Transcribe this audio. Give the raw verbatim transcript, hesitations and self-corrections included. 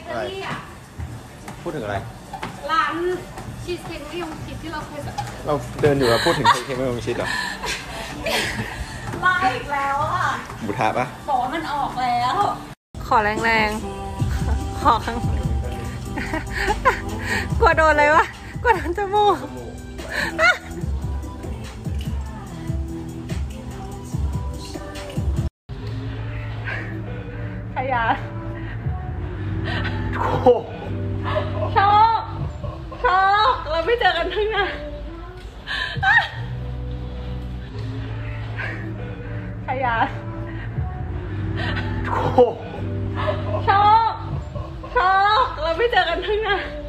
ตาลีอ่ะพูดถึงอะไรร้านชีสเค้กมะยงชิดที่เราเคยแบบเราเดินอยู่แล้วพูดถึงเค้กมะยงชิดเหรอลาอีกแล้วอ่ะบุทะปะบอกว่ามันออกแล้วขอแรงๆขอข้างกลัวโดนเลยวะกลัวโดนจมูกขยะโอ้ชอบชอบเราไม่เจอกันทั้งนั้นขยะโอ้ชอบชอบเราไม่เจอกันทั้งนั้น